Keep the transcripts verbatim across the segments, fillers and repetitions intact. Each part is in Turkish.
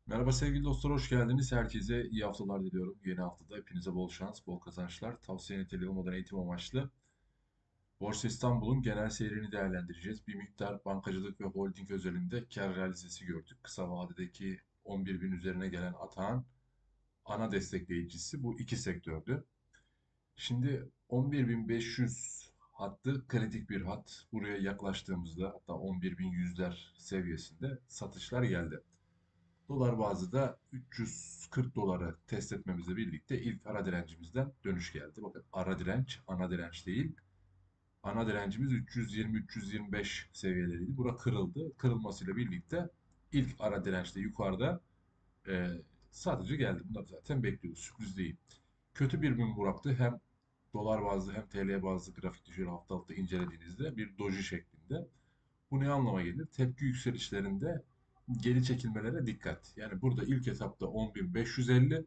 Merhaba sevgili dostlar, hoş geldiniz. Herkese iyi haftalar diliyorum. Yeni haftada hepinize bol şans, bol kazançlar. Tavsiye niteliği olmadan eğitim amaçlı. Borsa İstanbul'un genel seyrini değerlendireceğiz. Bir miktar bankacılık ve holding özelinde kar realizesi gördük. Kısa vadedeki on bir bin üzerine gelen atağın ana destekleyicisi bu iki sektördü. Şimdi on bir bin beş yüz hattı kritik bir hat. Buraya yaklaştığımızda hatta on bir bin yüzler seviyesinde satışlar geldi. Dolar bazlı da üç yüz kırk doları test etmemizle birlikte ilk ara direncimizden dönüş geldi. Bakın ara direnç, ana direnç değil. Ana direncimiz üç yüz yirmi üç yüz yirmi beş seviyeleriydi. Bura kırıldı. Kırılmasıyla birlikte ilk ara dirençte yukarıda e, sadece geldi. Bunlar zaten bekliyoruz. Sürpriz değil. Kötü bir gün bıraktı. Hem dolar bazlı hem T L bazlı grafikte şöyle haftalıkta incelediğinizde bir doji şeklinde. Bu ne anlama gelir? Tepki yükselişlerinde geri çekilmelere dikkat. Yani burada ilk etapta on bin beş yüz elli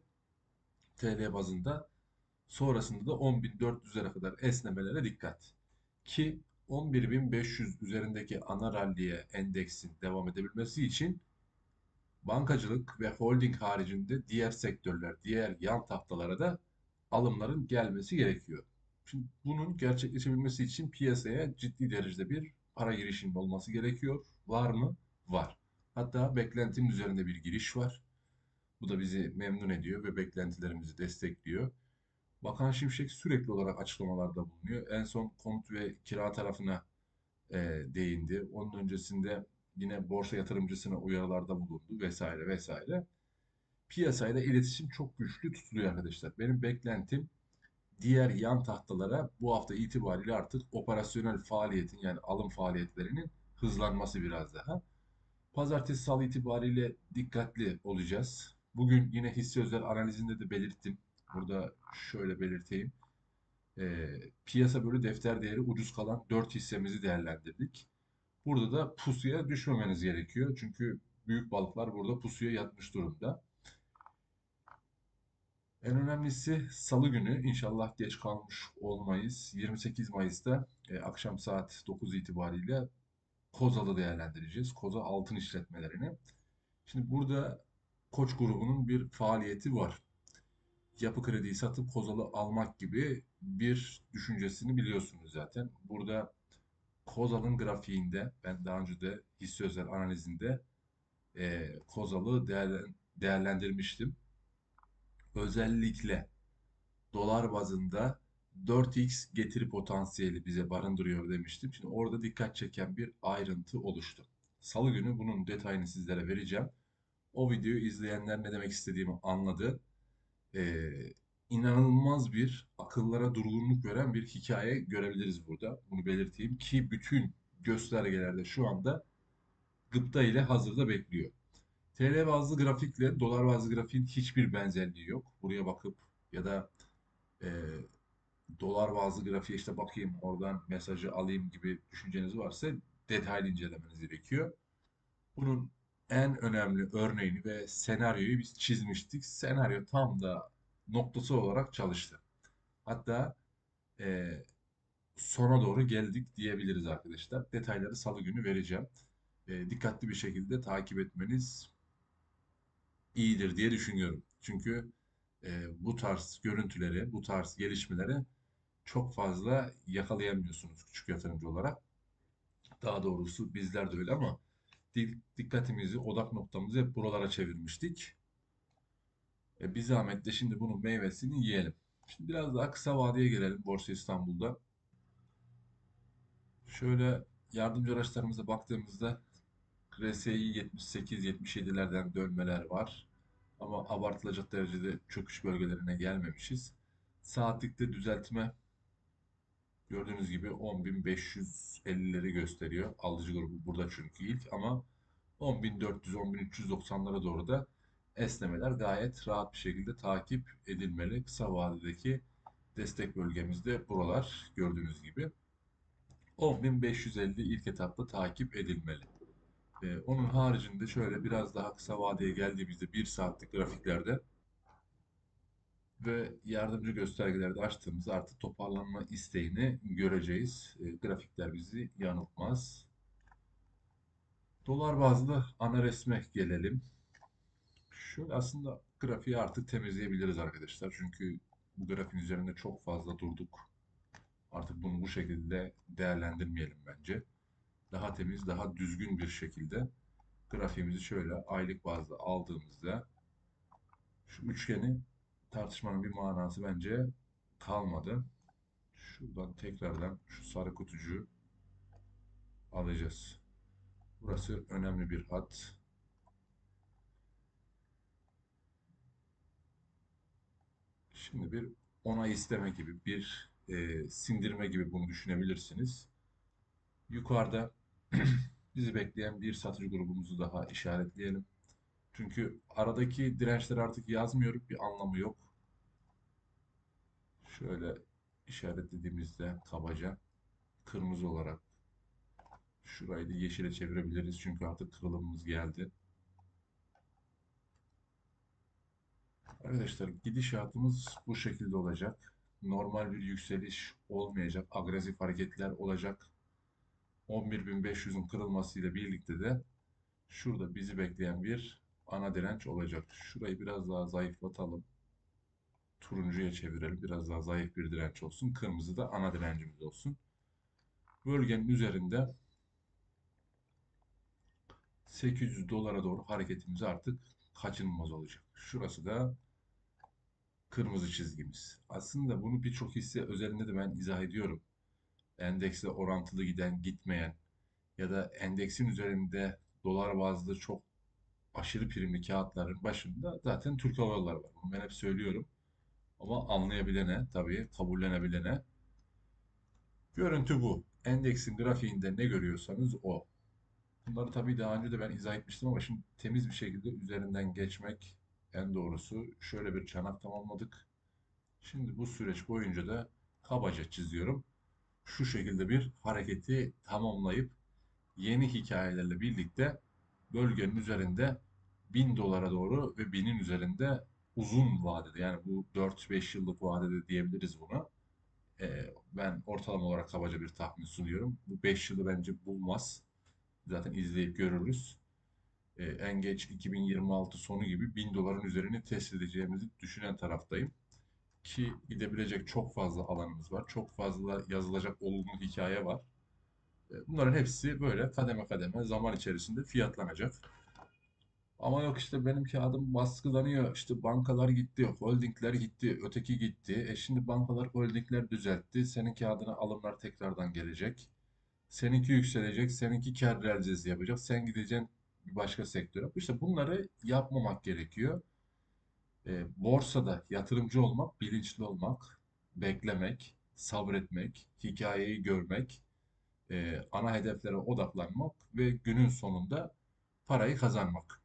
T L bazında, sonrasında da on bin dört yüzlere kadar esnemelere dikkat. Ki on bir bin beş yüz üzerindeki ana ralliye endeksin devam edebilmesi için bankacılık ve holding haricinde diğer sektörler, diğer yan tahtalara da alımların gelmesi gerekiyor. Şimdi bunun gerçekleşebilmesi için piyasaya ciddi derecede bir para girişinin olması gerekiyor. Var mı? Var. Hatta beklentinin üzerinde bir giriş var. Bu da bizi memnun ediyor ve beklentilerimizi destekliyor. Bakan Şimşek sürekli olarak açıklamalarda bulunuyor. En son konut ve kira tarafına e, değindi. Onun öncesinde yine borsa yatırımcısına uyarılarda bulundu vesaire vesaire. Piyasayla iletişim çok güçlü tutuluyor arkadaşlar. Benim beklentim diğer yan tahtalara bu hafta itibariyle artık operasyonel faaliyetin yani alım faaliyetlerinin hızlanması biraz daha. Pazartesi salı itibariyle dikkatli olacağız. Bugün yine hisse özel analizinde de belirttim. Burada şöyle belirteyim. Ee, piyasa bölü defter değeri ucuz kalan dört hissemizi değerlendirdik. Burada da pusuya düşmemeniz gerekiyor. Çünkü büyük balıklar burada pusuya yatmış durumda. En önemlisi salı günü inşallah geç kalmış olmayız. yirmi sekiz Mayıs'ta e, akşam saat dokuz itibariyle Kozal'ı değerlendireceğiz. Koza altın işletmelerini. Şimdi burada Koç grubunun bir faaliyeti var. Yapı krediyi satıp Kozal'ı almak gibi bir düşüncesini biliyorsunuz zaten. Burada Kozal'ın grafiğinde ben daha önce de hisse özel analizinde e, Kozal'ı değerlen- değerlendirmiştim. Özellikle dolar bazında dört x getiri potansiyeli bize barındırıyor demiştim. Şimdi orada dikkat çeken bir ayrıntı oluştu. Salı günü bunun detayını sizlere vereceğim. O videoyu izleyenler ne demek istediğimi anladı. Ee, inanılmaz bir akıllara durgunluk veren bir hikaye görebiliriz burada. Bunu belirteyim ki bütün göstergelerde şu anda gıpta ile hazırda bekliyor. T L bazlı grafikle dolar bazlı grafiğin hiçbir benzerliği yok. Buraya bakıp ya da e, dolar bazlı grafiğe işte bakayım oradan mesajı alayım gibi düşünceniz varsa detaylı incelemeniz gerekiyor. Bunun en önemli örneğini ve senaryoyu biz çizmiştik. Senaryo tam da noktası olarak çalıştı. Hatta e, sona doğru geldik diyebiliriz arkadaşlar. Detayları salı günü vereceğim. E, dikkatli bir şekilde takip etmeniz iyidir diye düşünüyorum. Çünkü e, bu tarz görüntüleri, bu tarz gelişmeleri çok fazla yakalayamıyorsunuz küçük yatırımcı olarak. Daha doğrusu bizler de öyle ama dikkatimizi, odak noktamızı hep buralara çevirmiştik. E, bir zahmet de şimdi bunun meyvesini yiyelim. Şimdi biraz daha kısa vadeye gelelim Borsa İstanbul'da. Şöyle yardımcı araçlarımıza baktığımızda R S I yetmiş sekiz yetmiş yedilerden dönmeler var. Ama abartılacak derecede çöküş bölgelerine gelmemişiz. Saatlikte düzeltme gördüğünüz gibi on bin beş yüz ellileri gösteriyor. Alıcı grubu burada çünkü ilk ama on bin dört yüz on bin üç yüz doksanlara doğru da esnemeler gayet rahat bir şekilde takip edilmeli. Kısa vadedeki destek bölgemizde buralar gördüğünüz gibi. on bin beş yüz elli ilk etapta takip edilmeli. Ee, onun haricinde şöyle biraz daha kısa vadeye geldiğimizde bir saatlik grafiklerde ve yardımcı göstergelerde açtığımızda artık toparlanma isteğini göreceğiz. E, grafikler bizi yanıltmaz. Dolar bazlı ana resme gelelim. Şöyle aslında grafiği artık temizleyebiliriz arkadaşlar. Çünkü bu grafiğin üzerinde çok fazla durduk. Artık bunu bu şekilde değerlendirmeyelim bence. Daha temiz, daha düzgün bir şekilde grafiğimizi şöyle aylık bazda aldığımızda şu üçgeni tartışmanın bir manası bence kalmadı. Şuradan tekrardan şu sarı kutucuğu alacağız. Burası önemli bir hat. Şimdi bir onay isteme gibi, bir e, sindirme gibi bunu düşünebilirsiniz. Yukarıda bizi bekleyen bir satıcı grubumuzu daha işaretleyelim. Çünkü aradaki dirençleri artık yazmıyorum, bir anlamı yok. Şöyle işaretlediğimizde kabaca kırmızı olarak şurayı da yeşile çevirebiliriz. Çünkü artık kırılımımız geldi. Arkadaşlar gidişatımız bu şekilde olacak. Normal bir yükseliş olmayacak. Agresif hareketler olacak. on bir bin beş yüzün kırılmasıyla birlikte de şurada bizi bekleyen bir ana direnç olacak. Şurayı biraz daha zayıflatalım. Turuncuya çevirelim. Biraz daha zayıf bir direnç olsun. Kırmızı da ana direncimiz olsun. Bölgenin üzerinde sekiz yüz dolara doğru hareketimiz artık kaçınılmaz olacak. Şurası da kırmızı çizgimiz. Aslında bunu birçok hisse özelinde de ben izah ediyorum. Endeksle orantılı giden, gitmeyen ya da endeksin üzerinde dolar bazlı çok aşırı primli kağıtların başında zaten Türk Hava Yolları var. Bunu ben hep söylüyorum. Ama anlayabilene, tabii kabullenebilene. Görüntü bu. Endeksin grafiğinde ne görüyorsanız o. Bunları tabii daha önce de ben izah etmiştim ama şimdi temiz bir şekilde üzerinden geçmek en doğrusu. Şöyle bir çanak tamamladık. Şimdi bu süreç boyunca da kabaca çiziyorum. Şu şekilde bir hareketi tamamlayıp yeni hikayelerle birlikte bölgenin üzerinde bin dolara doğru ve binin üzerinde uzun vadede, yani bu dört beş yıllık vadede diyebiliriz buna. Ee, ben ortalama olarak kabaca bir tahmin sunuyorum. Bu beş yılı bence bulmaz. Zaten izleyip görürüz. Ee, en geç iki bin yirmi altı sonu gibi bin doların üzerini test edeceğimizi düşünen taraftayım. Ki gidebilecek çok fazla alanımız var. Çok fazla yazılacak olumlu hikaye var. E, Bunların hepsi böyle kademe kademe zaman içerisinde fiyatlanacak. Ama yok işte benim kağıdım baskılanıyor. İşte bankalar gitti, holdingler gitti, öteki gitti. E şimdi bankalar, holdingler düzeltti. Senin kağıdına alımlar tekrardan gelecek. Seninki yükselecek, seninki kâr realizesi yapacak. Sen gideceksin bir başka sektöre. İşte bunları yapmamak gerekiyor. E, borsada yatırımcı olmak, bilinçli olmak, beklemek, sabretmek, hikayeyi görmek, e, ana hedeflere odaklanmak ve günün sonunda parayı kazanmak.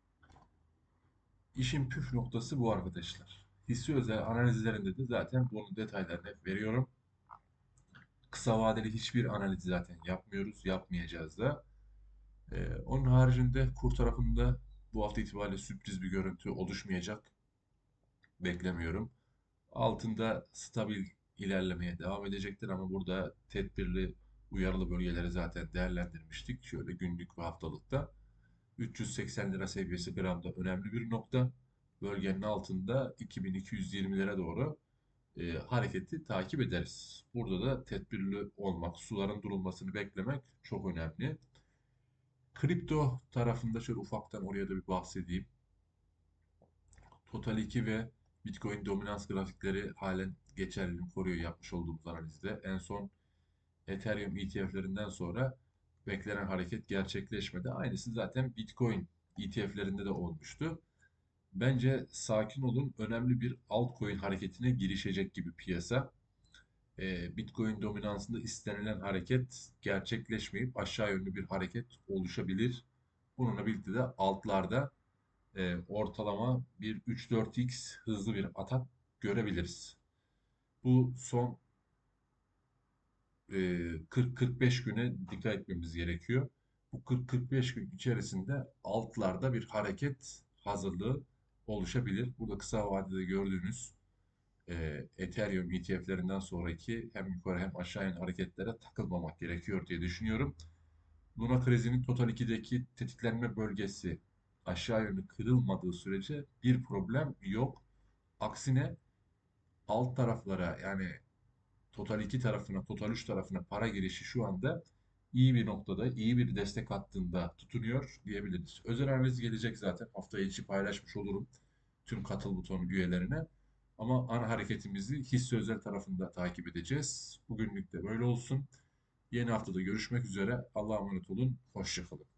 İşin püf noktası bu arkadaşlar. Hissi özel analizlerinde de zaten bunun detaylarını hep veriyorum. Kısa vadeli hiçbir analiz zaten yapmıyoruz, yapmayacağız da. E, onun haricinde kur tarafında bu hafta itibariyle sürpriz bir görüntü oluşmayacak. Beklemiyorum. Altında stabil ilerlemeye devam edecektir ama burada tedbirli uyarılı bölgeleri zaten değerlendirmiştik. Şöyle günlük ve haftalıkta. üç yüz seksen lira seviyesi gramda önemli bir nokta. Bölgenin altında iki bin iki yüz yirmilere doğru e, hareketi takip ederiz. Burada da tedbirli olmak, suların durulmasını beklemek çok önemli. Kripto tarafında şöyle ufaktan oraya da bir bahsedeyim. Total iki ve Bitcoin dominans grafikleri halen geçerliliğini koruyor yapmış olduğumuz analizde. En son Ethereum E T F'lerinden sonra beklenen hareket gerçekleşmedi. Aynısı zaten Bitcoin E T F'lerinde de olmuştu. Bence sakin olun. Önemli bir altcoin hareketine girişecek gibi piyasa. Ee, Bitcoin dominansında istenilen hareket gerçekleşmeyip aşağı yönlü bir hareket oluşabilir. Bununla birlikte de altlarda e, ortalama bir üç dört x hızlı bir atak görebiliriz. Bu son e, kırk kırk beş güne dikkat etmemiz gerekiyor. Bu kırk kırk beş gün içerisinde altlarda bir hareket hazırlığı oluşabilir. Burada kısa vadede gördüğünüz e, Ethereum E T F'lerinden sonraki hem yukarı hem aşağı yönlü hareketlere takılmamak gerekiyor diye düşünüyorum. Luna krizinin Total ikideki tetiklenme bölgesi aşağı yönlü kırılmadığı sürece bir problem yok. Aksine alt taraflara, yani Total iki tarafına, Total üç tarafına para girişi şu anda iyi bir noktada, iyi bir destek hattında tutunuyor diyebiliriz. Özel analiz gelecek zaten. Hafta içi paylaşmış olurum tüm katıl butonu üyelerine. Ama ana hareketimizi hisse özel tarafında takip edeceğiz. Bugünlük de böyle olsun. Yeni haftada görüşmek üzere. Allah'a emanet olun. Hoşça kalın.